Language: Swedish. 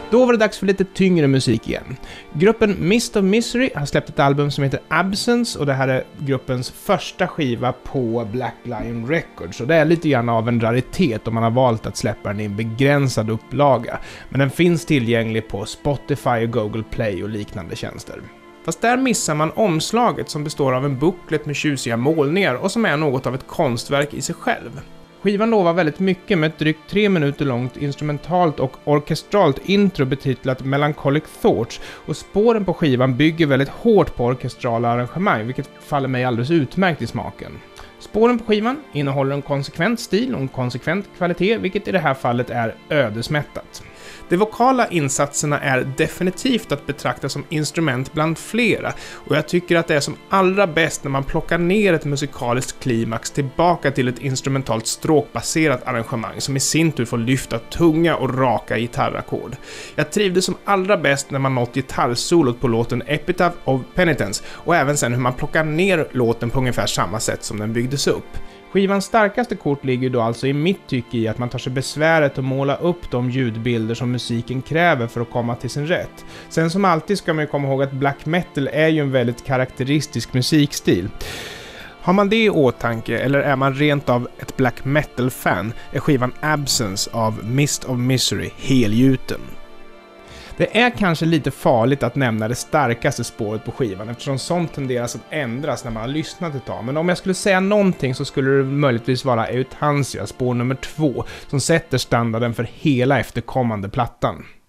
Då var det dags för lite tyngre musik igen. Gruppen Mist of Misery har släppt ett album som heter Absence och det här är gruppens första skiva på Black Lion Records. Och det är lite grann av en raritet om man har valt att släppa den i en begränsad upplaga. Men den finns tillgänglig på Spotify och Google Play och liknande tjänster. Fast där missar man omslaget som består av en booklet med tjusiga målningar och som är något av ett konstverk i sig själv. Skivan lovar väldigt mycket med ett drygt 3 minuter långt instrumentalt och orkestralt intro betitlat Melancholic Thoughts och spåren på skivan bygger väldigt hårt på orkestrala arrangemang vilket faller mig alldeles utmärkt i smaken. Spåren på skivan innehåller en konsekvent stil och en konsekvent kvalitet vilket i det här fallet är ödesmättat. De vokala insatserna är definitivt att betrakta som instrument bland flera och jag tycker att det är som allra bäst när man plockar ner ett musikaliskt klimax tillbaka till ett instrumentalt stråkbaserat arrangemang som i sin tur får lyfta tunga och raka gitarrackord. Jag trivdes som allra bäst när man nått gitarrsolot på låten Epitaph of Penitence och även sen hur man plockar ner låten på ungefär samma sätt som den byggdes upp. Skivans starkaste kort ligger då alltså i mitt tycke i att man tar sig besväret att måla upp de ljudbilder som musiken kräver för att komma till sin rätt. Sen som alltid ska man ju komma ihåg att black metal är ju en väldigt karaktäristisk musikstil. Har man det i åtanke eller är man rent av ett black metal-fan är skivan Absence av Mist of Misery helgjuten. Det är kanske lite farligt att nämna det starkaste spåret på skivan eftersom sånt tenderas att ändras när man har lyssnat ett tag. Men om jag skulle säga någonting så skulle det möjligtvis vara Eutansia, spår nummer 2, som sätter standarden för hela efterkommande plattan.